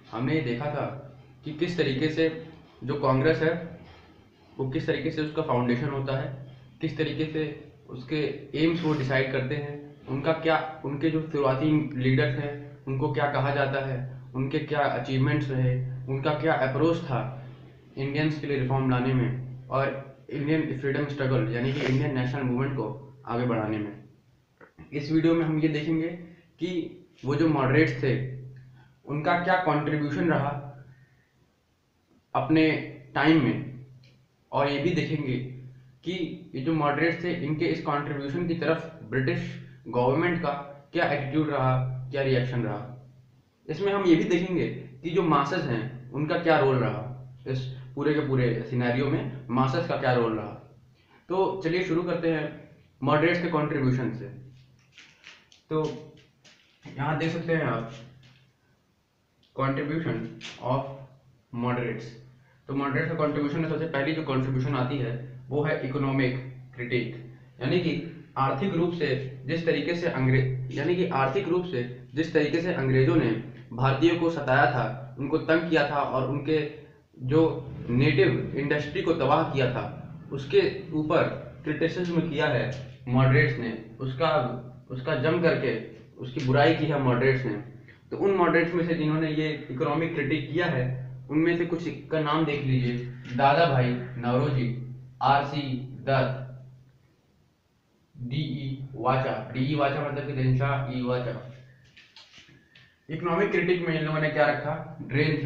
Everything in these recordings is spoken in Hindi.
हमने ये देखा था कि किस तरीके से जो कांग्रेस है वो किस तरीके से उसका फाउंडेशन होता है, किस तरीके से उसके एम्स वो डिसाइड करते हैं, उनका क्या, उनके जो शुरुआती लीडर्स हैं उनको क्या कहा जाता है, उनके क्या अचीवमेंट्स रहे, उनका क्या अप्रोच था इंडियंस के लिए रिफॉर्म लाने में और इंडियन फ्रीडम स्ट्रगल यानी कि इंडियन नेशनल मूवमेंट को आगे बढ़ाने में। इस वीडियो में हम ये देखेंगे कि वो जो मॉडरेट्स थे उनका क्या कंट्रीब्यूशन रहा अपने टाइम में, और ये भी देखेंगे कि ये जो मॉडरेट्स थे इनके इस कंट्रीब्यूशन की तरफ ब्रिटिश गवर्नमेंट का क्या एटीट्यूड रहा, क्या रिएक्शन रहा। इसमें हम ये भी देखेंगे कि जो मासेस हैं उनका क्या रोल रहा, इस पूरे के पूरे सिनेरियो में मासेस का क्या रोल रहा। तो चलिए शुरू करते हैं मॉडरेट्स के कंट्रीब्यूशन से। तो यहाँ देख सकते हैं आप कंट्रीब्यूशन ऑफ मॉडरेट्स। तो मॉडरेट्स का कंट्रीब्यूशन में सबसे पहली जो कंट्रीब्यूशन आती है वो है इकोनॉमिक क्रिटिक, यानी कि आर्थिक रूप से जिस तरीके से अंग्रेजों ने भारतीयों को सताया था, उनको तंग किया था और उनके जो नेटिव इंडस्ट्री को तबाह किया था, उसके ऊपर क्रिटिसिज्म किया है मॉडरेट्स ने। उसका जम करके उसकी बुराई की है मॉडरेट्स ने। तो उन मॉडरेट्स में से जिन्होंने ये इकोनॉमिक क्रिटिक किया है उनमें से कुछ का नाम देख लीजिए। दादा भाई नौरोजी, आर.सी. दत्त, डी.ई. वाचा मतलब कि दिनशा ई वाचा। इकोनॉमिक क्रिटिक में इन लोगों ने क्या रखा, ड्रेन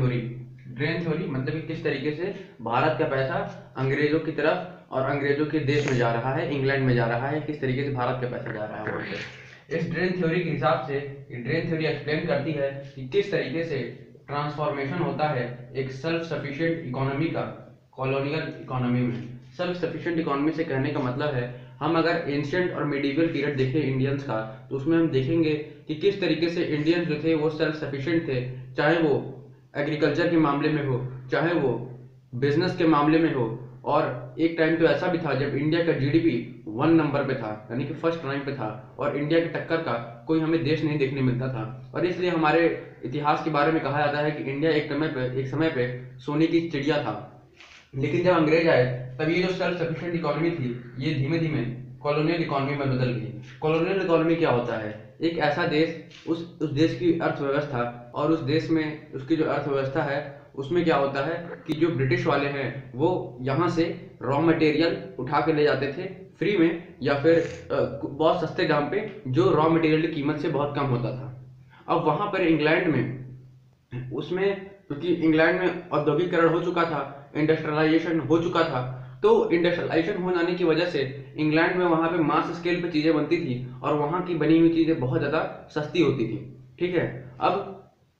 थ्योरी मतलब कि किस तरीके से भारत का पैसा अंग्रेजों की तरफ और अंग्रेजों के देश में जा रहा है, इंग्लैंड में जा रहा है, किस तरीके से भारत का पैसा जा रहा है वहां पे। इस ड्रेन थ्योरी के हिसाब से ड्रेन थ्योरी एक्सप्लेन करती है कि किस तरीके से ट्रांसफॉर्मेशन होता है एक सेल्फ सफिशिएंट इकोनॉमी का कॉलोनियल इकोनॉमी में। सेल्फ सफिशिएंट इकोनॉमी से कहने का मतलब है, हम अगर एंशिएंट और मिडिवल पीरियड देखें इंडियंस का तो उसमें हम देखेंगे कि किस तरीके से इंडियंस जो थे वो सेल्फ सफिशिएंट थे, चाहे वो एग्रीकल्चर के मामले में हो, चाहे वो बिजनेस के मामले में हो। और एक टाइम तो ऐसा भी था जब इंडिया का जीडीपी 1 नंबर पे था, यानी कि फर्स्ट रैंक पे था, और इंडिया की टक्कर का कोई हमें देश नहीं देखने मिलता था। और इसलिए हमारे इतिहास के बारे में कहा जाता है कि इंडिया एक समय पे सोने की चिड़िया था। लेकिन जब अंग्रेज आए तब ये जो सेल्फ सफिशिएंट इकोनॉमी थी ये धीमे धीमे कॉलोनियल इकोनॉमी में बदल गई। कॉलोनियल इकोनॉमी क्या होता है, एक ऐसा देश, उस देश की अर्थव्यवस्था और उस देश में उसकी जो अर्थव्यवस्था है उसमें क्या होता है कि जो ब्रिटिश वाले हैं वो यहाँ से रॉ मटेरियल उठा के ले जाते थे फ्री में, या फिर बहुत सस्ते दाम पे जो रॉ मटेरियल की कीमत से बहुत कम होता था। अब वहाँ पर इंग्लैंड में, उसमें क्योंकि इंग्लैंड में औद्योगिकरण हो चुका था, इंडस्ट्रियलाइजेशन हो चुका था, तो इंडस्ट्रियलाइजेशन हो जाने की वजह से इंग्लैंड में वहाँ पे मास स्केल पे चीज़ें बनती थी और वहाँ की बनी हुई चीज़ें बहुत ज़्यादा सस्ती होती थी। ठीक है, अब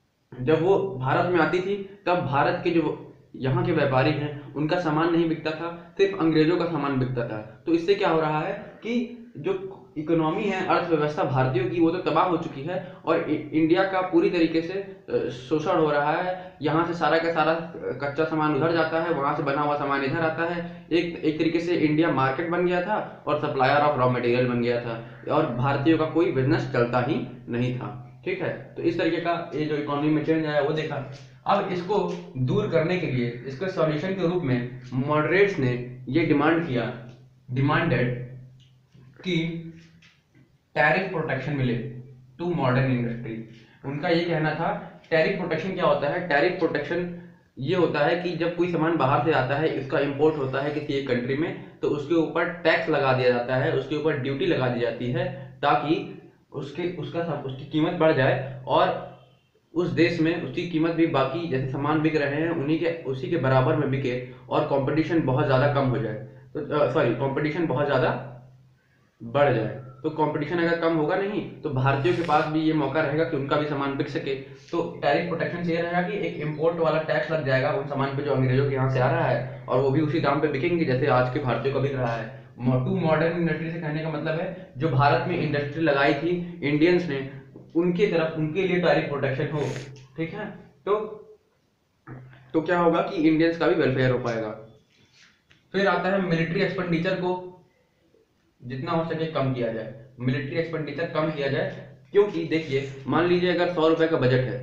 जब वो भारत में आती थी तब भारत के जो यहाँ के व्यापारी हैं उनका सामान नहीं बिकता था, सिर्फ अंग्रेजों का सामान बिकता था। तो इससे क्या हो रहा है कि जो इकोनॉमी है, अर्थव्यवस्था भारतीयों की, वो तो तबाह हो चुकी है और इंडिया का पूरी तरीके से शोषण हो रहा है। यहाँ से सारा का सारा कच्चा सामान उधर जाता है, वहां से बना हुआ सामान इधर आता है। एक तरीके से इंडिया मार्केट बन गया था और सप्लायर ऑफ रॉ मटेरियल बन गया था और भारतीयों का कोई बिजनेस चलता ही नहीं था। ठीक है, तो इस तरीके का ये जो इकोनॉमी में चेंज आया वो देखा। अब इसको दूर करने के लिए, इसके सॉल्यूशन के रूप में मॉडरेट्स ने ये डिमांडेड कि टैरिफ प्रोटेक्शन मिले टू मॉडर्न इंडस्ट्री। उनका ये कहना था। टैरिफ प्रोटेक्शन क्या होता है, टैरिफ प्रोटेक्शन ये होता है कि जब कोई सामान बाहर से आता है, इसका इंपोर्ट होता है किसी एक कंट्री में, तो उसके ऊपर टैक्स लगा दिया जाता है, उसके ऊपर ड्यूटी लगा दी जाती है ताकि उसकी कीमत बढ़ जाए और उस देश में उसकी कीमत भी बाकी जैसे सामान बिक रहे हैं उसी के बराबर में बिके और कंपटीशन बहुत ज़्यादा कम हो जाए, तो कंपटीशन बहुत ज़्यादा बढ़ जाए। तो कंपटीशन अगर कम होगा नहीं तो भारतीयों के पास भी ये मौका रहेगा कि उनका भी सामान बिक सके। तो टैरिफ प्रोटेक्शन से ये रहेगा कि एक इंपोर्ट वाला टैक्स लग जाएगा उन सामान पे जो अंग्रेजों के यहाँ से आ रहा है और वो भी उसी दाम पे बिकेंगे जैसे आज के भारतीयों का बिक रहा है। टू मॉडर्न इंडस्ट्री से कहने का मतलब है जो भारत में इंडस्ट्री लगाई थी इंडियंस ने, उनकी तरफ उनके लिए टैरिफ प्रोटेक्शन हो। ठीक है, तो क्या होगा कि इंडियंस का भी वेलफेयर हो पाएगा। फिर आता है मिलिट्री एक्सपेंडिचर को जितना हो सके कम किया जाए, मिलिट्री एक्सपेंडिचर कम किया जाए। क्योंकि देखिए, मान लीजिए अगर 100 रुपए का बजट है,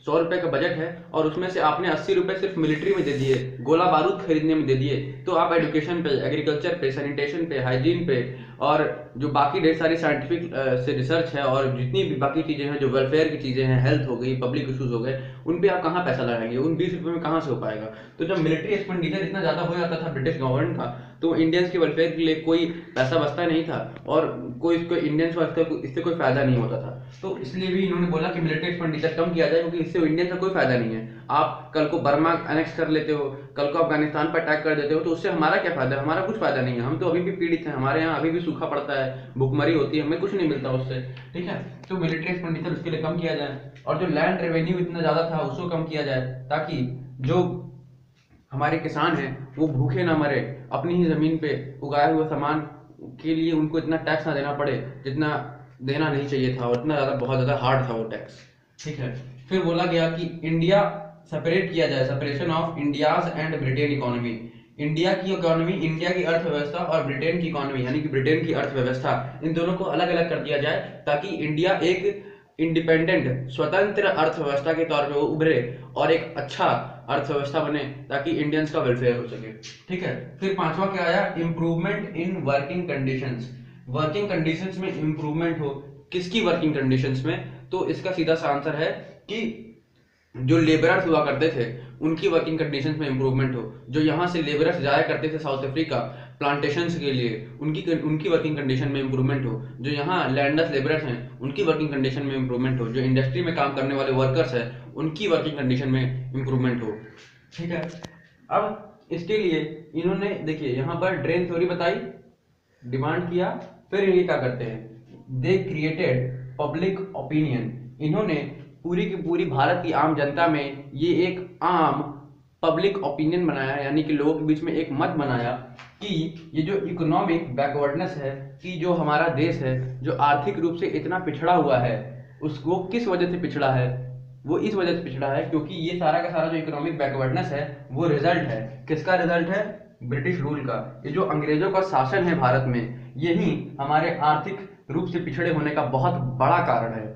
100 रुपए का बजट है और उसमें से आपने 80 रुपए सिर्फ मिलिट्री में दे दिए, गोला बारूद खरीदने में दे दिए, तो आप एजुकेशन पे, एग्रीकल्चर पे, सैनिटेशन पे, हाइजीन पे और जो बाकी ढेर सारी साइंटिफिक से रिसर्च है और जितनी भी बाकी चीज़ें हैं, जो वेलफेयर की चीज़ें हैं, हेल्थ हो गई, पब्लिक इशूज़ हो गए, उन पे आप कहाँ पैसा लगाएंगे? उन 20 रुपये में कहाँ से हो पाएगा? तो जब मिलिट्री एक्सपेंडिचर इतना ज़्यादा हो जाता था ब्रिटिश गवर्नमेंट का, तो इंडियंस के वेलफेयर के लिए कोई पैसा बचता नहीं था और कोई इसको इंडियंस को इससे कोई फायदा नहीं होता था। तो इसलिए भी इन्होंने बोला कि मिलिट्री एक्सपेंडिचर कम किया जाए, क्योंकि इससे इंडियन का कोई फायदा नहीं है। आप कल को बर्मा अनेक्स कर लेते हो, कल को अफगानिस्तान पर अटैक कर देते हो, तो उससे हमारा क्या फायदा है? हमारा कुछ फायदा नहीं है, हम तो अभी भी पीड़ित हैं, हमारे यहाँ अभी भी सूखा पड़ता है, भुखमरी होती है, हमें कुछ नहीं मिलता उससे, ठीक है। तो मिलिट्री एक्सपेंडिचर उसके लिए कम किया जाए और जो लैंड रेवेन्यू इतना ज्यादा था उसको कम किया जाए, ताकि जो हमारे किसान हैं वो भूखे ना मरे, अपनी ही जमीन पे उगाए हुए सामान के लिए उनको इतना टैक्स ना देना पड़े जितना देना नहीं चाहिए था, और इतना ज़्यादा बहुत ज़्यादा हार्ड था वो टैक्स, ठीक है। फिर बोला गया कि इंडिया सेपरेट किया जाए, separation of India's and Britain economy. India की इकोनॉमी, इंडिया की अर्थव्यवस्था और ब्रिटेन की इकोनॉमी यानी कि ब्रिटेन की अर्थव्यवस्था, इन दोनों को अलग अलग कर दिया जाए, ताकि इंडिया एक इंडिपेंडेंट स्वतंत्र अर्थव्यवस्था के तौर पे वो उभरे और एक अच्छा अर्थव्यवस्था बने, ताकि इंडियंस का वेलफेयर हो सके, ठीक है। फिर पांचवा क्या आया? Improvement in working conditions. Working conditions में इंप्रूवमेंट हो, किसकी वर्किंग कंडीशंस में? तो इसका सीधा सा आंसर है कि जो लेबरर्स हुआ करते थे उनकी वर्किंग कंडीशंस में इंप्रूवमेंट हो। जो यहाँ से लेबरर्स जाया करते थे साउथ अफ्रीका प्लांटेशंस के लिए, उनकी वर्किंग कंडीशन में इंप्रूवमेंट हो। जो यहाँ लैंडलेस लेबरर्स हैं उनकी वर्किंग कंडीशन में इंप्रूवमेंट हो। जो इंडस्ट्री में काम करने वाले वर्कर्स हैं उनकी वर्किंग कंडीशन में इंप्रूवमेंट हो, ठीक है। अब इसके लिए इन्होंने देखिए यहाँ पर ड्रेन थ्योरी बताई, डिमांड किया, फिर ये क्या करते हैं? They created public opinion. इन्होंने पूरी की पूरी भारत की आम जनता में ये एक आम पब्लिक ओपिनियन बनाया, यानी कि लोगों के बीच में एक मत बनाया कि ये जो इकोनॉमिक बैकवर्डनेस है, कि जो हमारा देश है जो आर्थिक रूप से इतना पिछड़ा हुआ है, उसको किस वजह से पिछड़ा है? वो इस वजह से पिछड़ा है क्योंकि ये सारा का सारा जो इकोनॉमिक बैकवर्डनेस है वो रिजल्ट है, किसका रिजल्ट है? ब्रिटिश रूल का। ये जो अंग्रेजों का शासन है भारत में, यही हमारे आर्थिक रूप से पिछड़े होने का बहुत बड़ा कारण है।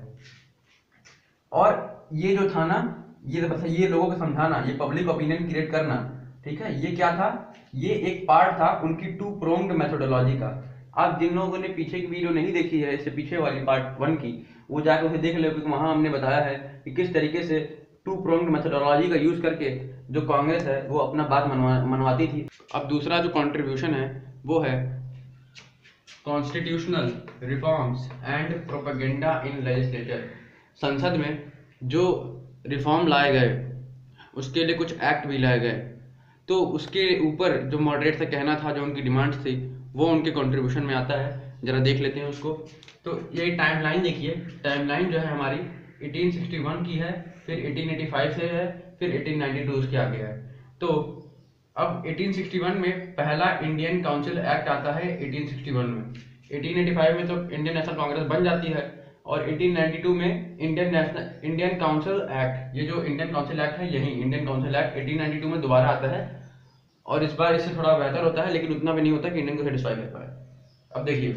और ये जो था ना, ये लोगों को समझाना, ये पब्लिक ओपिनियन क्रिएट करना, ठीक है, ये क्या था? ये एक पार्ट था उनकी टू प्रोंग्ड मेथोडोलॉजी का। आप जिन लोगों ने पीछे की वीडियो नहीं देखी है, इससे पीछे वाली पार्ट 1 की, वो जाकर उसे देख लो, क्योंकि वहां हमने बताया है कि किस तरीके से टू प्रोंग्ड मेथोडोलॉजी का यूज करके जो कांग्रेस है वो अपना बात मनवाती थी। अब दूसरा जो कंट्रीब्यूशन है वो है constitutional reforms and propaganda in legislature. संसद में जो रिफॉर्म लाए गए उसके लिए कुछ एक्ट भी लाए गए, तो उसके ऊपर जो मॉडरेट से कहना था, जो उनकी डिमांड्स थी, वो उनके कंट्रीब्यूशन में आता है। जरा देख लेते हैं उसको। तो ये टाइमलाइन देखिए, टाइमलाइन जो है हमारी 1861 की है, फिर 1885 से है, फिर 1892 उसके आगे है। तो अब 1861 में पहला इंडियन काउंसिल एक्ट आता है 1861 में। 1885 में तो इंडियन नेशनल कांग्रेस बन जाती है और 1892 में इंडियन काउंसिल एक्ट, ये जो इंडियन काउंसिल एक्ट है यही इंडियन काउंसिल एक्ट 1892 में दोबारा आता है और इस बार इससे थोड़ा बेहतर होता है, लेकिन उतना भी नहीं होता कि इंडियन को सेटिस्फाई कर पाए। अब देखिए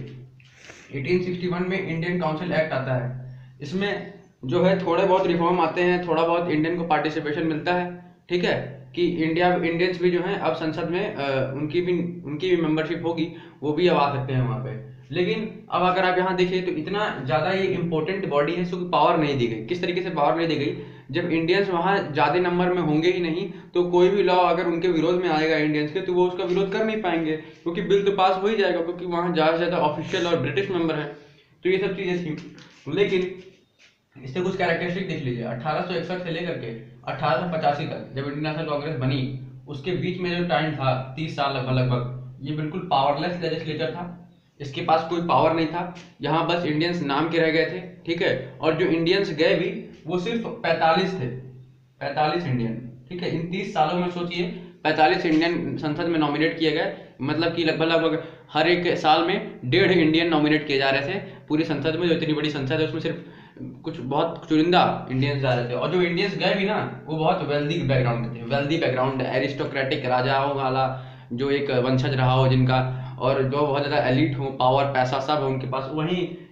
1861 में इंडियन काउंसिल एक्ट आता है, इसमें जो है थोड़े बहुत रिफॉर्म आते हैं, थोड़ा बहुत इंडियन को पार्टिसिपेशन मिलता है, ठीक है, कि इंडियंस भी जो हैं अब संसद में उनकी भी मेंबरशिप होगी, वो भी अब आ सकते हैं वहाँ पे। लेकिन अब अगर आप यहाँ देखिए तो इतना ज़्यादा ये इंपॉर्टेंट बॉडी है, इसको पावर नहीं दी गई। किस तरीके से पावर नहीं दी गई? जब इंडियंस वहाँ ज़्यादा नंबर में होंगे ही नहीं, तो कोई भी लॉ अगर उनके विरोध में आएगा इंडियंस के, तो वो उसका विरोध कर नहीं पाएंगे, क्योंकि बिल तो पास हो ही जाएगा, क्योंकि वहाँ ज़्यादा से ज़्यादा ऑफिशियल और ब्रिटिश मेंबर हैं। तो ये सब चीज़ें थी। लेकिन इससे कुछ कैरेक्टरिस्टिक देख लीजिए। 1861 से लेकर के 1885 तक जब इंडियन नेशनल कांग्रेस बनी, उसके बीच में जो टाइम था 30 साल लगभग, ये बिल्कुल पावरलेस लेजिस्लेचर था। इसके पास कोई पावर नहीं था, यहाँ बस इंडियंस नाम के रह गए थे, ठीक है। और जो इंडियंस गए भी वो सिर्फ 45 थे, 45 इंडियन, ठीक है। इन 30 सालों में सोचिए 45 इंडियन संसद में नॉमिनेट किए गए, मतलब कि लगभग हर एक साल में 1.5 इंडियन नॉमिनेट किए जा रहे थे पूरी संसद में। जो इतनी बड़ी संसद है उसमें सिर्फ कुछ बहुत चुनिंदा इंडियंस जा रहे थे। और जो इंडियंस गए भी ना, वो बहुत वेल्दी बैकग्राउंड के थे, वेल्दी बैकग्राउंड, एरिस्टोक्रेटिक राजाओं वाला जो एक वंशज रहा हो जिनका, और जो बहुत ज़्यादा एलिट हो, पावर पैसा सब है उनके पास, वहीं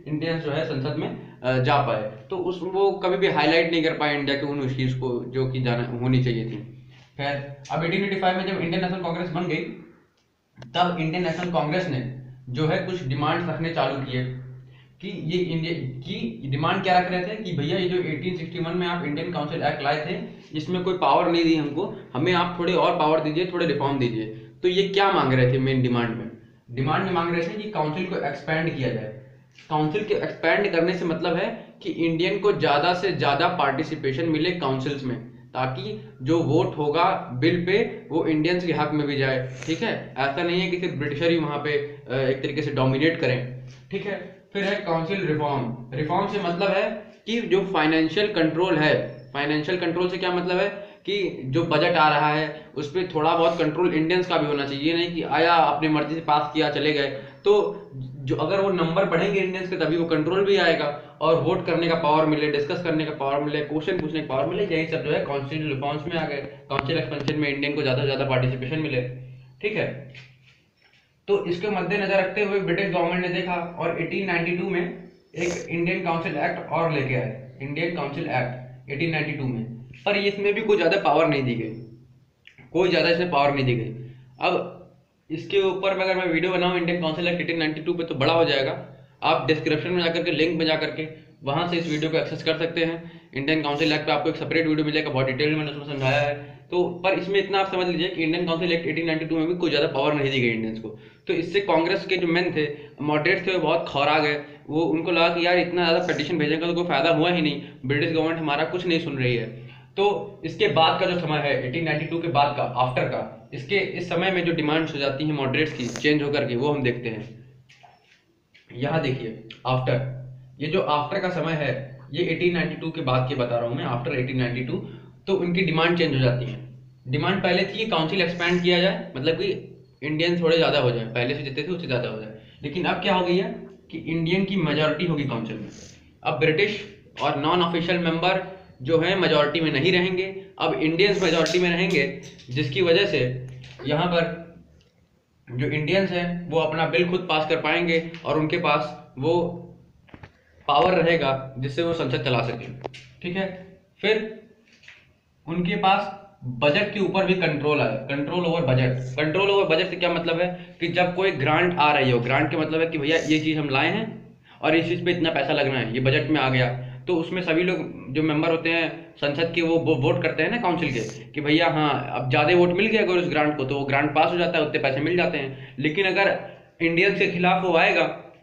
इंडियंस जो है संसद में जा पाए। तो उस वो कभी भी हाईलाइट नहीं कर पाए इंडिया के उन इश्यूज को जो कि जाना होनी चाहिए थी। खैर, अब 1885 में जब इंडियन नेशनल कांग्रेस बन गई, तब इंडियन नेशनल कांग्रेस ने जो है कुछ डिमांड रखने चालू किए कि ये इंडिया की डिमांड क्या रख रहे थे कि भैया ये जो 1861 में आप इंडियन काउंसिल एक्ट लाए थे, इसमें कोई पावर नहीं दी हमको, हमें आप थोड़े और पावर दीजिए, थोड़े रिफॉर्म दीजिए। तो ये क्या मांग रहे थे मेन डिमांड में मांग रहे थे कि काउंसिल को एक्सपैंड किया जाए। काउंसिल के एक्सपैंड करने से मतलब है कि इंडियन को ज्यादा से ज्यादा पार्टिसिपेशन मिले काउंसिल्स में, ताकि जो वोट होगा बिल पे वो इंडियंस के हक में भी जाए। ठीक है, ऐसा नहीं है कि सिर्फ ब्रिटिशर ही वहां पे एक तरीके से डोमिनेट करें। ठीक है, फिर है काउंसिल रिफॉर्म। रिफॉर्म से मतलब है कि जो फाइनेंशियल कंट्रोल है, फाइनेंशियल कंट्रोल से क्या मतलब है कि जो बजट आ रहा है उस पर थोड़ा बहुत कंट्रोल इंडियंस का भी होना चाहिए। नहीं कि आया अपनी मर्जी से पास किया चले गए, तो जो अगर वो नंबर बढ़ेंगे इंडियंस के तभी वो कंट्रोल भी आएगा और वोट करने का पावर मिले, डिस्कस करने का पावर मिले, क्वेश्चन पूछने का पावर मिले। यही सब जो है कॉन्स्टिट्यूशनल रिफॉर्म्स में आ गए। काउंसिल एक्सपेंशन में इंडियन को ज्यादा से ज्यादा पार्टिसिपेशन मिले। ठीक है, तो इसके मद्देनजर रखते हुए ब्रिटिश गवर्नमेंट ने देखा और 1892 में एक इंडियन काउंसिल एक्ट और लेके आए, इंडियन काउंसिल एक्ट 1892 में। पर इसमें भी कोई ज्यादा पावर नहीं दी गई, कोई ज्यादा इसमें पावर नहीं दी गई। अब इसके ऊपर में अगर मैं वीडियो बनाऊं इंडियन काउंसिल एक्ट 1892 पे तो बड़ा हो जाएगा। आप डिस्क्रिप्शन में जाकर के लिंक में जाकर के वहां से इस वीडियो को एक्सेस कर सकते हैं। इंडियन काउंसिल एक्ट पे आपको एक सेपरेट वीडियो मिलेगा, बहुत डिटेल में मैंने उसमें समझाया है। तो पर इसमें इतना आप समझ लीजिए कि इंडियन काउंसिल एक्ट 1892 में भी कोई ज्यादा पावर नहीं दी गई इंडियंस को। तो इससे कांग्रेस के जो मेन थे, मॉडरेट थे, वो बहुत खौरा गए। वो उनको लगा कि यार इतना ज्यादा पिटीशन भेजेंगे तो कोई फायदा हुआ ही नहीं, ब्रिटिश गवर्नमेंट हमारा कुछ नहीं सुन रही है। तो इसके बाद का जो समय है 1892 के बाद का, आफ्टर का, इस समय में जो डिमांड्स हो जाती हैं मॉडरेट्स की चेंज होकर के, वो हम देखते हैं। यहाँ देखिए आफ्टर, ये जो आफ्टर का समय है ये 1892 के बाद की बता रहा हूँ मैं, आफ्टर 1892। तो उनकी डिमांड चेंज हो जाती है। डिमांड पहले थी कि काउंसिल एक्सपैंड किया जाए, मतलब कि इंडियन थोड़े ज्यादा हो जाए, पहले से जितने थे उससे ज्यादा हो जाए। लेकिन अब क्या हो गई है कि इंडियन की मेजोरिटी होगी काउंसिल में। अब ब्रिटिश और नॉन ऑफिशियल मेंबर जो है मेजोरिटी में नहीं रहेंगे, अब इंडियंस मेजोरिटी में रहेंगे, जिसकी वजह से यहाँ पर जो इंडियंस हैं वो अपना बिल खुद पास कर पाएंगे और उनके पास वो पावर रहेगा जिससे वो संसद चला सके। ठीक है, फिर उनके पास बजट के ऊपर भी कंट्रोल है, control over budget. Control over budget से क्या मतलब है कि जब कोई ग्रांट आ रही हो, ग्रांट का मतलब है कि भैया ये चीज हम लाए हैं और इस चीज पे इतना पैसा लगना है, ये बजट में आ गया, तो उसमें सभी लोग जो मेंबर होते हैं संसद के वो वोट करते हैं ना काउंसिल के कि भैया हाँ अब ज्यादा वोट मिल गया अगर उस ग्रांट को, तो वो ग्रांट पास हो जाता है, उतने पैसे मिल जाते हैं। लेकिन अगर इंडियंस के खिलाफ वो आएगा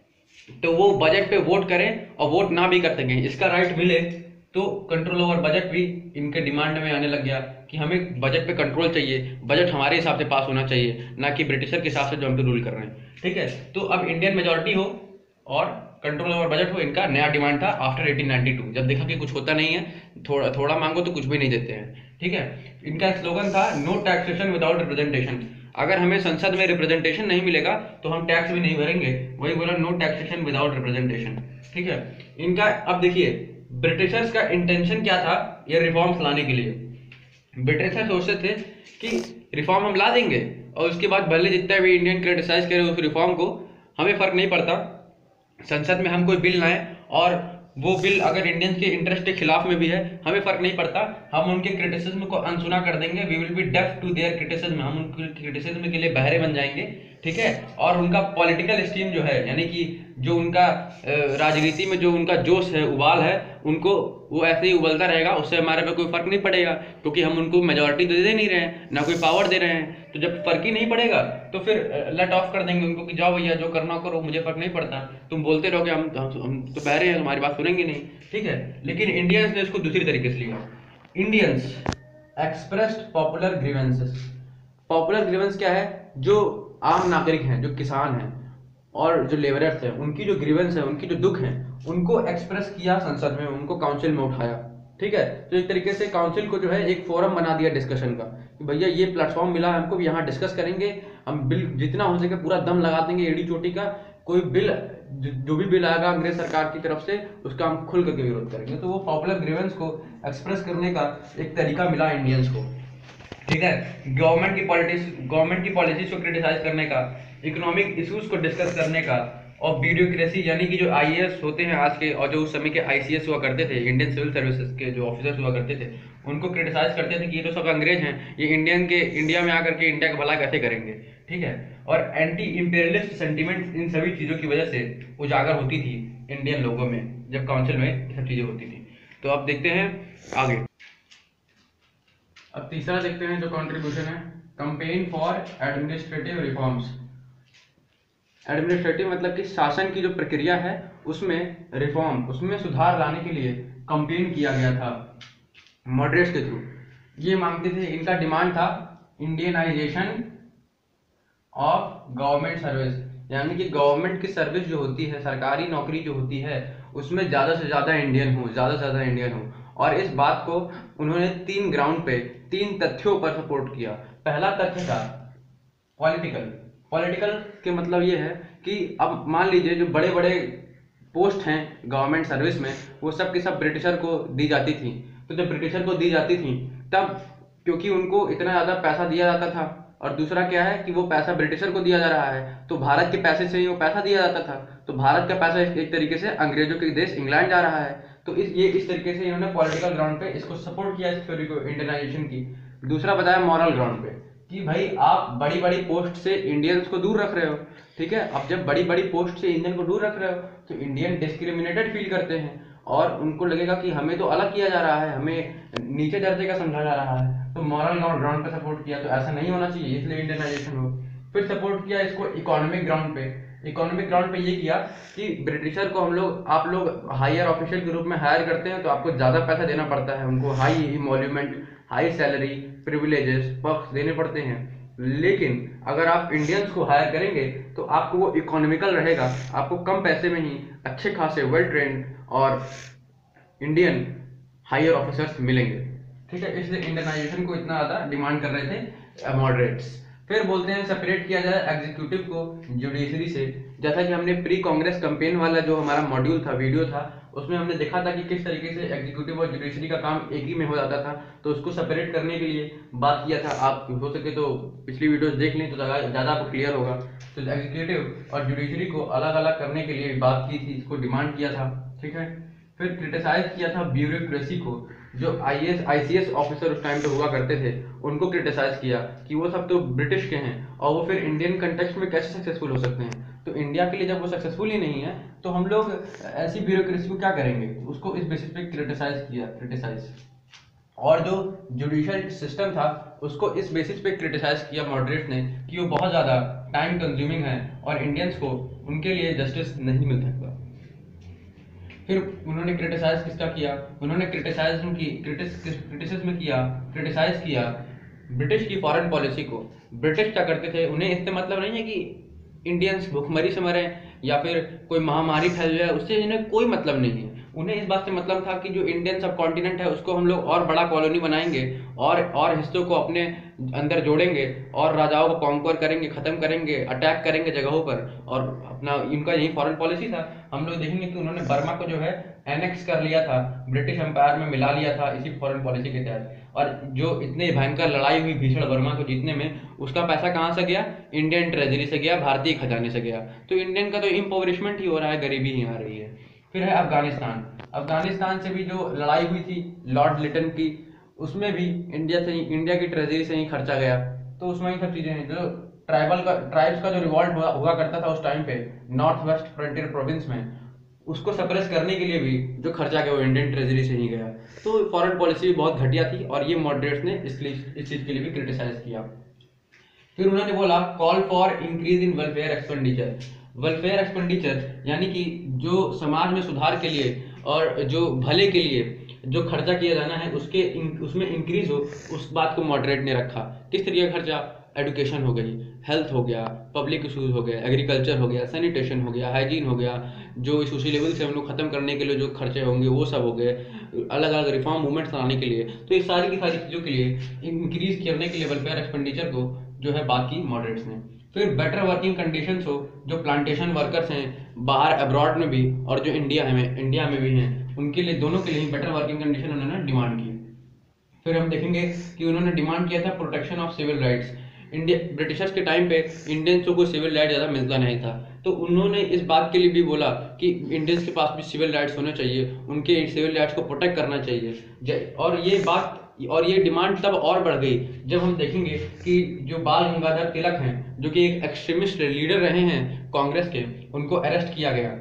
तो वो बजट पे वोट करें और वोट ना भी कर सकें, इसका राइट मिले। तो कंट्रोल ओवर बजट भी इनके डिमांड में आने लग गया कि हमें बजट पे कंट्रोल चाहिए, बजट हमारे हिसाब से पास होना चाहिए, ना कि ब्रिटिशर के हिसाब से जो हम पे रूल कर रहे हैं। ठीक है, तो अब इंडियन मेजोरिटी हो और कंट्रोल ओवर बजट हो, इनका नया डिमांड था आफ्टर 1892। जब देखा कि कुछ होता नहीं है, थोड़ा थोड़ा मांगो तो कुछ भी नहीं देते हैं। ठीक है, इनका स्लोगन था नो टैक्सेशन विदाउट रिप्रेजेंटेशन। अगर हमें संसद में रिप्रेजेंटेशन नहीं मिलेगा तो हम टैक्स भी नहीं भरेंगे, वही बोला नो टैक्सेशन विदाउट रिप्रेजेंटेशन। ठीक है, इनका अब देखिए ब्रिटिशर्स का इंटेंशन क्या था ये रिफॉर्म्स लाने के लिए। ब्रिटिशर्स सोचते थे कि रिफॉर्म हम ला देंगे और उसके बाद भले जितना भी इंडियन क्रिटिसाइज करे उस रिफॉर्म को, हमें फर्क नहीं पड़ता, संसद में हम कोई बिल लाएं और वो बिल अगर इंडियंस के इंटरेस्ट के खिलाफ में भी है हमें फर्क नहीं पड़ता, हम उनके क्रिटिसिज्म को अनसुना कर देंगे, we will be deaf to their criticism, हम उनके क्रिटिसिज्म के लिए बहरे बन जाएंगे। ठीक है, और उनका पॉलिटिकल स्टीम जो है, यानी कि जो उनका राजनीति में जो उनका जोश है, उबाल है, उनको वो ऐसे ही उबलता रहेगा, उससे हमारे पे कोई फर्क नहीं पड़ेगा क्योंकि हम उनको मेजोरिटी दे नहीं रहे हैं, ना कोई पावर दे रहे हैं। तो जब फर्क ही नहीं पड़ेगा तो फिर लेट ऑफ कर देंगे उनको कि जाओ भैया जो करना करो, मुझे फर्क नहीं पड़ता, तुम बोलते रहोगे, हम तो बहरे हैं, तुम्हारी बात सुनेंगे नहीं। ठीक है, लेकिन इंडियंस ने इसको दूसरी तरीके से लिया। Indians expressed popular grievances. Popular grievance क्या है? जो आम नागरिक हैं, जो किसान हैं और जो लेबरर्स हैं, उनकी जो ग्रीवेंस है, उनकी जो दुख है, उनको एक्सप्रेस किया संसद में, उनको काउंसिल में उठाया। ठीक है, तो एक तरीके से काउंसिल को जो है एक फोरम बना दिया डिस्कशन का कि भैया ये प्लेटफॉर्म मिला है हमको, यहाँ डिस्कस करेंगे, हम बिल जितना हो सके पूरा दम लगा देंगे एड़ी चोटी का, कोई बिल जो भी बिल आएगा अंग्रेज सरकार की तरफ से उसका हम खुल करके विरोध करेंगे। तो वो पॉपुलर ग्रीवेंस को एक्सप्रेस करने का एक तरीका मिला इंडियंस को। ठीक है, गवर्नमेंट की पॉलिसीज को क्रिटिसाइज करने का, इकोनॉमिक इश्यूज को डिस्कस करने का और ब्यूरोक्रेसी यानी कि जो आईएएस होते हैं आज के और जो उस समय के आईसीएस हुआ करते थे, इंडियन सिविल सर्विसेज के जो ऑफिसर्स हुआ करते थे, उनको क्रिटिसाइज करते थे कि ये तो सब अंग्रेज हैं, ये इंडिया में आकर के इंडिया का भला कैसे करेंगे, ठीक है। और एंटी इंपीरियलिस्ट सेंटिमेंट इन सभी चीज़ों की वजह से उजागर होती थी इंडियन लोगों में जब काउंसिल में ये सब चीज़ें होती थी। तो अब देखते हैं आगे। अब तीसरा देखते हैं जो कंट्रीब्यूशन है, campaign for administrative reforms. Administrative मतलब कि शासन की जो प्रक्रिया है उसमें रिफॉर्म, उसमें सुधार लाने के लिए कैंपेन किया गया था मॉडरेट्स के थ्रू। ये मांगते थे, इनका डिमांड था इंडियनाइजेशन ऑफ गवर्नमेंट सर्विस, यानी कि गवर्नमेंट की सर्विस जो होती है, सरकारी नौकरी जो होती है, उसमें ज़्यादा से ज़्यादा इंडियन हो, ज़्यादा से ज़्यादा इंडियन हो। और इस बात को उन्होंने 3 ग्राउंड पे, 3 तथ्यों पर सपोर्ट किया। पहला तथ्य था पॉलिटिकल। पॉलिटिकल के मतलब ये है कि अब मान लीजिए जो बड़े बड़े पोस्ट हैं गवर्नमेंट सर्विस में, वो सब की सब ब्रिटिशर को दी जाती थी। तो जब ब्रिटिशर को दी जाती थी तब क्योंकि उनको इतना ज़्यादा पैसा दिया जाता था, और दूसरा क्या है कि वो पैसा ब्रिटिशर को दिया जा रहा है, तो भारत के पैसे से ही वो पैसा दिया जाता था, तो भारत का पैसा एक तरीके से अंग्रेजों के देश इंग्लैंड जा रहा है। तो इस तरीके से इन्होंने पॉलिटिकल ग्राउंड पे इसको सपोर्ट किया, इस थ्योरी को, इंडियनाइजेशन की। दूसरा बताया मॉरल ग्राउंड पे कि भाई आप बड़ी बड़ी पोस्ट से इंडियंस को दूर रख रहे हो, ठीक है। अब जब बड़ी बड़ी पोस्ट से इंडियन को दूर रख रहे हो तो इंडियन डिस्क्रिमिनेटेड फील करते हैं और उनको लगेगा कि हमें तो अलग किया जा रहा है, हमें नीचे दर्जे का समझा जा रहा है। तो मॉरल ग्राउंड पे सपोर्ट किया, तो ऐसा नहीं होना चाहिए, इसलिए इंडियनाइजेशन हो। फिर सपोर्ट किया इसको इकोनॉमिक ग्राउंड पे। इकोनॉमिक ग्राउंड पे ये किया कि ब्रिटिशर को आप लोग हायर ऑफिशियल के रूप में हायर करते हैं तो आपको ज़्यादा पैसा देना पड़ता है, उनको high emolument, high salary, privileges, perks देने पड़ते हैं। लेकिन अगर आप इंडियंस को हायर करेंगे तो आपको वो इकोनॉमिकल रहेगा, आपको कम पैसे में ही अच्छे खासे वेल ट्रेंड और इंडियन हायर ऑफिसर्स मिलेंगे, ठीक है। इसलिए इंडियनाइजेशन को इतना ज़्यादा डिमांड कर रहे थे मॉडरेट्स। फिर बोलते हैं सेपरेट किया जाए एग्जीक्यूटिव को जुडिशरी से। जैसा कि हमने प्री कांग्रेस कैंपेन वाला जो हमारा मॉड्यूल था, वीडियो था, उसमें हमने देखा था कि किस तरीके से एग्जीक्यूटिव और जुडिशरी का काम एक ही में हो जाता था, तो उसको सेपरेट करने के लिए बात किया था। आप हो सके तो पिछली वीडियोस देख लें तो ज़्यादा आपको क्लियर होगा। तो एग्जीक्यूटिव और जुडिशरी को अलग अलग करने के लिए बात की थी, इसको डिमांड किया था, ठीक है। फिर क्रिटिसाइज किया था ब्यूरोक्रेसी को, जो आईसीएस ऑफिसर उस टाइम पे हुआ करते थे, उनको क्रिटिसाइज किया कि वो सब तो ब्रिटिश के हैं और वो फिर इंडियन कंटेक्स्ट में कैसे सक्सेसफुल हो सकते हैं। तो इंडिया के लिए जब वो सक्सेसफुल ही नहीं है तो हम लोग ऐसी ब्यूरोक्रेसी को क्या करेंगे, उसको इस बेसिस पे क्रिटिसाइज। और जो जुडिशियल सिस्टम था उसको इस बेसिस पे क्रिटिसाइज किया मॉडरेट ने कि वो बहुत ज़्यादा टाइम कंज्यूमिंग है और इंडियंस को उनके लिए जस्टिस नहीं मिल सकता। फिर उन्होंने क्रिटिसाइज किसका किया, उन्होंने क्रिटिसाइज किया ब्रिटिश की फॉरेन पॉलिसी को। ब्रिटिश क्या करते थे, उन्हें इससे मतलब नहीं है कि इंडियंस भूखमरी से मरे या फिर कोई महामारी फैल जाए, उससे इन्हें कोई मतलब नहीं है। उन्हें इस बात से मतलब था कि जो इंडियन सब कॉन्टिनेंट है उसको हम लोग और बड़ा कॉलोनी बनाएंगे और हिस्सों को अपने अंदर जोड़ेंगे और राजाओं को कॉन्कर करेंगे, खत्म करेंगे, अटैक करेंगे जगहों पर। और अपना इनका यही फॉरेन पॉलिसी था। हम लोग देखेंगे कि उन्होंने बर्मा को जो है एनेक्स कर लिया था, ब्रिटिश एम्पायर में मिला लिया था इसी फॉरेन पॉलिसी के तहत। और जो इतने भयंकर लड़ाई हुई भीषण बर्मा को जीतने में, उसका पैसा कहाँ से गया, इंडियन ट्रेजरी से गया, भारतीय खजाने से गया। तो इंडियन का तो इम्पोवरिशमेंट ही हो रहा है, गरीबी ही आ रही है। फिर है अफगानिस्तान से भी जो लड़ाई हुई थी लॉर्ड लिटन की, उसमें भी इंडिया की ट्रेजरी से ही खर्चा गया। तो उसमें ही सब चीजें हैं। जो ट्राइब्स का जो रिवॉल्ट हुआ करता था उस टाइम पे नॉर्थ वेस्ट फ्रंटियर प्रोविंस में, उसको सप्रेस करने के लिए भी जो खर्चा गया वो इंडियन ट्रेजरी से ही गया। तो फॉरेन पॉलिसी भी बहुत घटिया थी और ये मॉडरेट्स ने इस चीज के लिए भी क्रिटिसाइज किया। फिर उन्होंने बोला call for increase in welfare expenditure. Welfare expenditure यानी कि जो समाज में सुधार के लिए और जो भले के लिए जो खर्चा किया जाना है उसमें इंक्रीज हो, उस बात को मॉडरेट ने रखा। किस तरीके का खर्चा, एजुकेशन हो गई, हेल्थ हो गया, पब्लिक इशूज हो गया, एग्रीकल्चर हो गया, सैनिटेशन हो गया, हाइजीन हो गया, जो सोशल लेवल से हम लोग खत्म करने के लिए जो खर्चे होंगे वो सब हो गए, अलग अलग रिफॉर्म मूवमेंट्स लाने के लिए। तो ये सारी की सारी चीज़ों के लिए इंक्रीज करने के लिए वेलफेयर एक्सपेंडिचर को जो है बात की मॉडरेट्स ने। फिर बेटर वर्किंग कंडीशंस हो, जो प्लांटेशन वर्कर्स हैं बाहर अब्रॉड में भी और जो इंडिया में भी हैं, उनके लिए, दोनों के लिए बेटर वर्किंग कंडीशन उन्होंने डिमांड की। फिर हम देखेंगे कि उन्होंने डिमांड किया था protection of civil rights. India Britishers के टाइम पे इंडियंस को सिविल राइट ज़्यादा मिलता नहीं था, तो उन्होंने इस बात के लिए भी बोला कि इंडियंस के पास भी सिविल राइट्स होने चाहिए, उनके सिविल राइट्स को प्रोटेक्ट करना चाहिए। और ये डिमांड तब और बढ़ गई जब हम देखेंगे कि जो बाल गंगाधर तिलक हैं, जो कि एक एक्सट्रीमिस्ट लीडर रहे हैं कांग्रेस के, उनको अरेस्ट किया गया।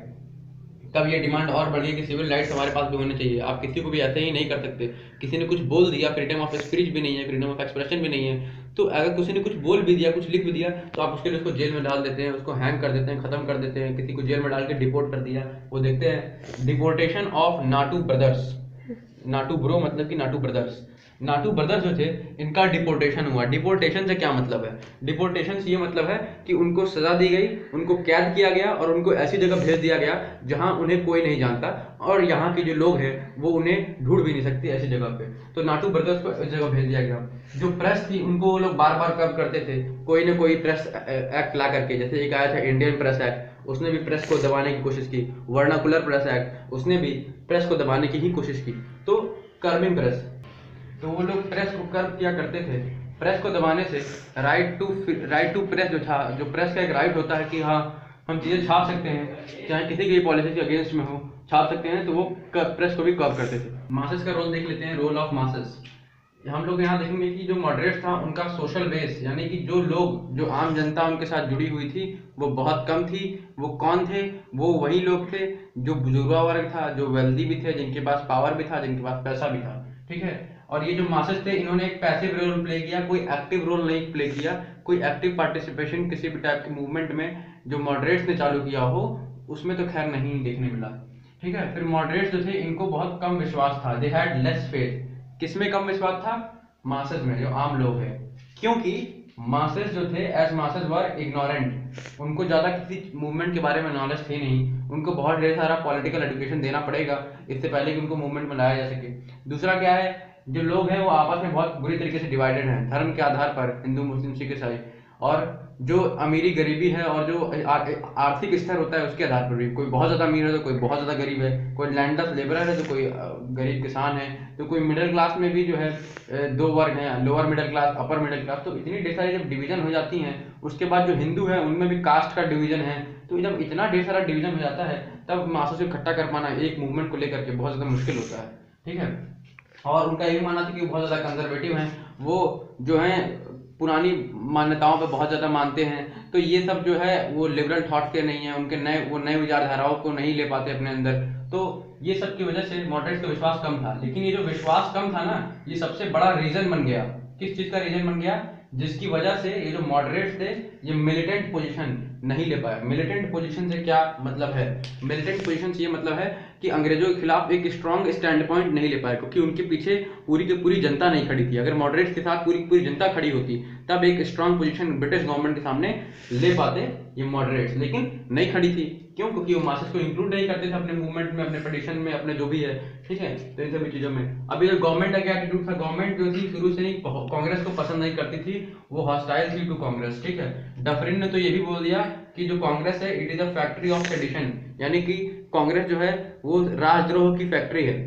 तब ये डिमांड और बढ़ गई कि सिविल राइट्स हमारे पास भी होने चाहिए, आप किसी को भी ऐसे ही नहीं कर सकते। किसी ने कुछ बोल दिया, फ्रीडम ऑफ स्पीच भी नहीं है, फ्रीडम ऑफ एक्सप्रेशन भी नहीं है, तो अगर किसी ने कुछ बोल भी दिया, कुछ लिख भी दिया, तो आप उसके लिए उसको जेल में डाल देते हैं, उसको हैंग कर देते हैं, खत्म कर देते हैं। किसी को जेल में डाल के डिपोर्ट कर दिया, वो देखते हैं deportation of Natu brothers. Natu bro मतलब कि नाटू ब्रदर्स। नाटू ब्रदर्स जो थे, इनका डिपोर्टेशन हुआ। डिपोर्टेशन से क्या मतलब है? डिपोर्टेशन से ये मतलब है कि उनको सजा दी गई, उनको कैद किया गया और उनको ऐसी जगह भेज दिया गया जहां उन्हें कोई नहीं जानता और यहाँ के जो लोग हैं वो उन्हें ढूंढ भी नहीं सकते ऐसी जगह पे। तो नाटू ब्रदर्स को इस जगह भेज दिया गया। जो प्रेस थी उनको वो लोग बार बार कब करते थे, कोई ना कोई प्रेस एक्ट ला करके, जैसे एक आया था इंडियन प्रेस एक्ट, उसने भी प्रेस को दबाने की कोशिश की। वर्नाकुलर प्रेस एक्ट, उसने भी प्रेस को दबाने की ही कोशिश की। तो कर्बिंग प्रेस, तो वो लोग प्रेस को कर्ब किया करते थे। प्रेस को दबाने से राइट टू प्रेस जो था, जो प्रेस का एक राइट होता है कि हाँ हम चीज़ें छाप सकते हैं, चाहे किसी की पॉलिसी के अगेंस्ट में हो, छाप सकते हैं, तो वो प्रेस को भी कर्ब करते थे। मासेस का रोल देख लेते हैं, रोल ऑफ मासेस। हम लोग यहाँ देखेंगे कि जो मॉडरेट था उनका सोशल बेस, यानी कि जो लोग, जो आम जनता उनके साथ जुड़ी हुई थी वो बहुत कम थी। वो कौन थे? वो वही लोग थे जो बुजुर्गा वर्ग था, जो वेल्दी भी थे, जिनके पास पावर भी था, जिनके पास पैसा भी था। ठीक है। और ये जो मासेस थे, इन्होंने एक पैसिव रोल प्ले किया, कोई एक्टिव रोल नहीं प्ले किया। कोई एक्टिव पार्टिसिपेशन किसी भी टाइप के मूवमेंट में जो मॉडरेट्स ने चालू किया हो उसमें तो खैर नहीं देखने मिला। ठीक है। फिर मॉडरेट्स जो थे, इनको बहुत कम विश्वास था, दे हैड लेस फेथ। किसमें कम विश्वास था? मासेस में, जो आम लोग हैं। क्योंकि मासेस जो थे, एज मासेस वर इग्नोरेंट, उनको ज्यादा किसी मूवमेंट के बारे में नॉलेज थी नहीं। उनको बहुत ढेर सारा पॉलिटिकल एजुकेशन देना पड़ेगा इससे पहले कि उनको मूवमेंट में लाया जा सके। दूसरा क्या है, जो लोग हैं वो आपस में बहुत बुरी तरीके से डिवाइडेड हैं धर्म के आधार पर, हिंदू मुस्लिम सिख ईसाई, और जो अमीरी गरीबी है और जो आर्थिक स्तर होता है उसके आधार पर भी, कोई बहुत ज्यादा अमीर है तो कोई बहुत ज्यादा गरीब है, कोई लैंडलेस लेबरर है तो कोई गरीब किसान है, तो कोई मिडिल क्लास में भी जो है दो वर्ग हैं, lower middle class, upper middle class. तो इतनी ढेर सारी जब डिवीजन हो जाती हैं, उसके बाद जो हिंदू है उनमें भी कास्ट का डिवीजन है। तो जब इतना ढेर सारा डिवीजन हो जाता है तब मासों से इकट्ठा कर पाना एक मूवमेंट को लेकर के बहुत ज्यादा मुश्किल होता है। ठीक है। और उनका ये मानना था कि बहुत ज्यादा कंजर्वेटिव हैं, वो जो है पुरानी मान्यताओं पे बहुत ज्यादा मानते हैं। तो ये सब जो है वो लिबरल थॉट के नहीं है, उनके नए विचारधाराओं को नहीं ले पाते अपने अंदर। तो ये सब की वजह से मॉडरेट्स का विश्वास कम था। लेकिन ये जो विश्वास कम था ना, ये सबसे बड़ा रीजन बन गया। किस चीज का रीजन बन गया? जिसकी वजह से ये जो मॉडरेट्स थे ये मिलिटेंट पोजीशन नहीं ले पाए। मिलिटेंट पोजीशन से क्या मतलब है? मिलिटेंट पोजीशन से ये मतलब है कि अंग्रेजों के खिलाफ एक स्ट्रॉन्ग स्टैंड पॉइंट नहीं ले पाए, क्योंकि उनके पीछे पूरी की पूरी जनता नहीं खड़ी थी। अगर मॉडरेट्स के साथ पूरी की पूरी जनता खड़ी होती तब एक स्ट्रॉन्ग पोजीशन ब्रिटिश गवर्नमेंट के सामने ले पाते ये मॉडरेट्स, लेकिन नहीं खड़ी थी। क्यों? क्योंकि वो मासेस को इंक्लूड नहीं करते थे अपने मूवमेंट में, अपने पिटीशन में, अपने जो भी है। ठीक है। तो इन सभी चीजों में अभी जो गवर्नमेंट का क्या एटीट्यूड था, गवर्नमेंट जो थी शुरू से ही कांग्रेस को पसंद नहीं करती थी, वो हॉस्टाइल थी टू कांग्रेस। ठीक है। डफरिन ने तो ये भी बोल दिया कि जो कांग्रेस है it is a factory of sedition, यानी कि कांग्रेस जो है वो राजद्रोह की फैक्ट्री है।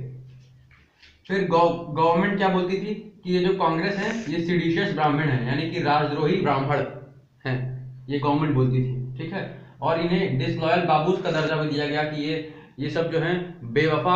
फिर गवर्नमेंट क्या बोलती थी कि ये जो कांग्रेस है ये सिडिशियस ब्राह्मण है, यानी कि राजद्रोही ब्राह्मण है, ये गवर्नमेंट बोलती थी। ठीक है। और इन्हें डिसलॉयल बाबूस का दर्जा भी दिया गया कि ये सब जो है बेवफा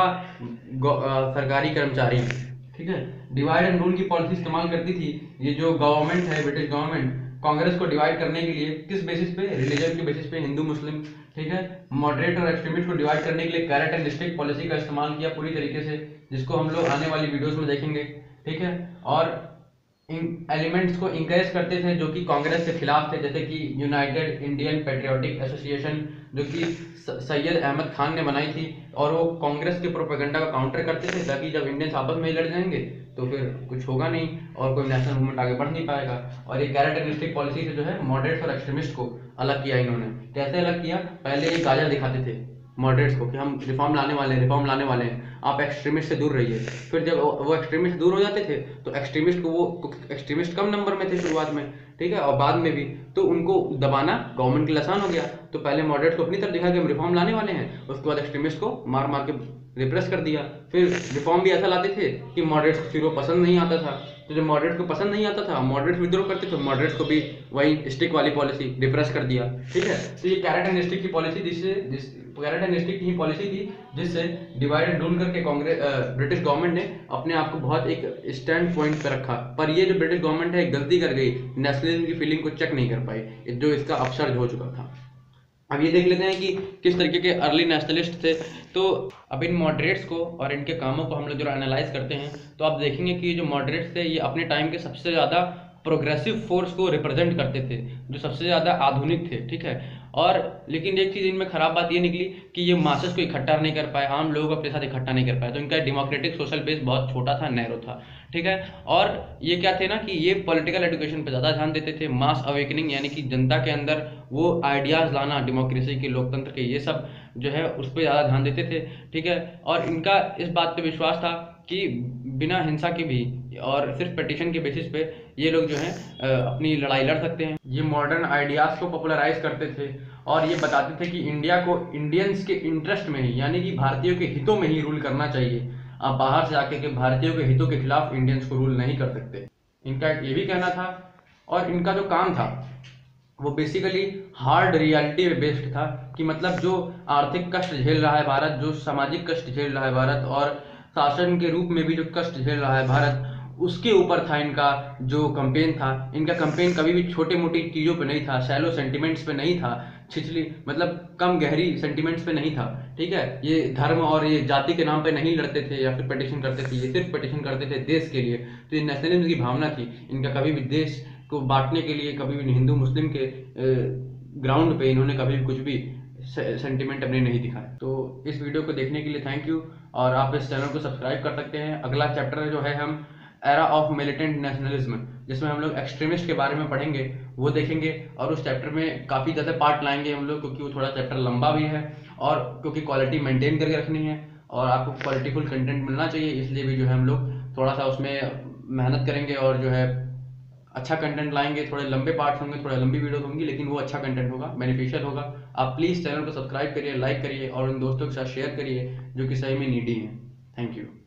सरकारी कर्मचारी हैं। ठीक है। डिवाइड एंड रूल की पॉलिसी इस्तेमाल करती थी ये जो गवर्नमेंट है, ब्रिटिश गवर्नमेंट, कांग्रेस को डिवाइड करने के लिए। किस बेसिस पे? रिलीजन के बेसिस पे, हिंदू मुस्लिम। ठीक है। मॉडरेट और एक्सट्रीमिस्ट को डिवाइड करने के लिए कैरेट एंड स्टिक पॉलिसी का इस्तेमाल किया पूरी तरीके से, जिसको हम लोग आने वाली वीडियोस में देखेंगे। ठीक है। और इन एलिमेंट्स को इंकरेज करते थे जो कि कांग्रेस के खिलाफ थे, जैसे कि यूनाइटेड इंडियन पेट्रियोटिक एसोसिएशन जो कि सैयद अहमद खान ने बनाई थी, और वो कांग्रेस के प्रोपेगेंडा का काउंटर करते थे ताकि जब इंडियंस आपस में लड़ जाएंगे तो फिर कुछ होगा नहीं और कोई नेशनल मूवमेंट आगे बढ़ नहीं पाएगा। और ये कैरेक्टरिस्टिक पॉलिसी से जो है मॉडरेट्स और एक्सट्रीमिस्ट को अलग किया इन्होंने। कैसे अलग किया? पहले ये गाजर दिखाते थे मॉडरेट्स को कि हम रिफॉर्म लाने वाले हैं, रिफॉर्म लाने वाले हैं, आप एक्सट्रीमिस्ट से दूर रहिए। फिर जब वो एक्सट्रीमिस्ट दूर हो जाते थे तो एक्सट्रीमिस्ट कम नंबर में थे शुरुआत में। ठीक है। और बाद में भी तो उनको दबाना गवर्नमेंट के लिए आसान हो गया। तो पहले मॉडरेट्स को अपनी तरफ दिखा कि हम रिफॉर्म लाने वाले हैं, उसके बाद एक्सट्रीमिस्ट को मार मार के रिप्रेस कर दिया। फिर रिफॉर्म भी ऐसा लाते थे कि मॉडरेट्स को फिर वो पसंद नहीं आता था, तो जब मॉडरेट्स को पसंद नहीं आता था, मॉडरेट्स विद्रोह करते थे, मॉडरेट्स को भी वही स्टिक वाली पॉलिसी रिप्रेस कर दिया। ठीक है, तो ये कैरेट एंड स्टिक की पॉलिसी कैरेट एंड स्टिक की पॉलिसी थी, जिससे डिवाइड एंड रूल करके कांग्रेस ब्रिटिश गवर्नमेंट ने अपने आप को बहुत एक स्टैंड पॉइंट पे रखा। पर ये जो ब्रिटिश गवर्नमेंट है गलती कर गई, नेशनलिज्म की फीलिंग को चेक नहीं कर पाई, जो इसका अपसर्ज हो चुका था। अब ये देख लेते हैं कि किस तरीके के अर्ली नेशनलिस्ट थे। तो अब इन मॉडरेट्स को और इनके कामों को हम लोग जो एनालाइज करते हैं, तो आप देखेंगे कि जो मॉडरेट्स थे ये अपने टाइम के सबसे ज़्यादा प्रोग्रेसिव फोर्स को रिप्रेजेंट करते थे, जो सबसे ज़्यादा आधुनिक थे। ठीक है, और लेकिन एक चीज़ इनमें खराब बात ये निकली कि ये मासेस को इकट्ठा नहीं कर पाए, आम लोगों को अपने साथ इकट्ठा नहीं कर पाए, तो इनका डेमोक्रेटिक सोशल बेस बहुत छोटा था, नैरो था। ठीक है, और ये क्या थे ना कि ये पॉलिटिकल एजुकेशन पे ज़्यादा ध्यान देते थे, मास अवेकनिंग यानी कि जनता के अंदर वो आइडियाज़ लाना डेमोक्रेसी के, लोकतंत्र के, ये सब जो है उस पर ज़्यादा ध्यान देते थे। ठीक है, और इनका इस बात पे विश्वास था कि बिना हिंसा के भी और सिर्फ पिटीशन के बेसिस पे ये लोग जो है अपनी लड़ाई लड़ सकते हैं। ये मॉडर्न आइडियाज़ को पॉपुलराइज करते थे और ये बताते थे कि इंडिया को इंडियंस के इंटरेस्ट में ही, यानी कि भारतीयों के हितों में ही रूल करना चाहिए। आप बाहर से आके के भारतीयों के हितों के खिलाफ इंडियंस को रूल नहीं कर सकते, इनका ये भी कहना था। और इनका जो काम था वो बेसिकली हार्ड रियलिटी पे बेस्ड था, कि मतलब जो आर्थिक कष्ट झेल रहा है भारत, जो सामाजिक कष्ट झेल रहा है भारत, और शासन के रूप में भी जो कष्ट झेल रहा है भारत, उसके ऊपर था इनका जो कैंपेन था। इनका कैंपेन कभी भी छोटे मोटी चीज़ों पे नहीं था, शैलो सेंटिमेंट्स पे नहीं था, छिछली मतलब कम गहरी सेंटिमेंट्स पे नहीं था। ठीक है, ये धर्म और ये जाति के नाम पे नहीं लड़ते थे या फिर पिटीशन करते थे, ये सिर्फ पिटीशन करते थे देश के लिए। तो ये नेशनलिज्म की भावना थी इनका, कभी भी देश को बांटने के लिए, कभी भी हिंदू मुस्लिम के ग्राउंड पे इन्होंने कभी भी कुछ भी सेंटिमेंट अपने नहीं दिखाए। तो इस वीडियो को देखने के लिए थैंक यू, और आप इस चैनल को सब्सक्राइब कर सकते हैं। अगला चैप्टर जो है हम एरा ऑफ मिलिटेंट नेशनलिज्म, जिसमें हम लोग एक्सट्रीमिस्ट के बारे में पढ़ेंगे, वो देखेंगे। और उस चैप्टर में काफ़ी ज़्यादा पार्ट लाएंगे हम लोग, क्योंकि वो थोड़ा चैप्टर लंबा भी है, और क्योंकि क्वालिटी मेंटेन करके रखनी है और आपको क्वालिटीफुल कंटेंट मिलना चाहिए, इसलिए भी जो है हम लोग थोड़ा सा उसमें मेहनत करेंगे और जो है अच्छा कंटेंट लाएंगे। थोड़े लंबे पार्ट्स होंगे, थोड़े लंबी वीडियो होंगी, लेकिन वो अच्छा कंटेंट होगा, बेनिफिशियल होगा। आप प्लीज़ चैनल को सब्सक्राइब करिए, लाइक करिए और उन दोस्तों के साथ शेयर करिए जो कि सही में नीडी हैं। Thank you.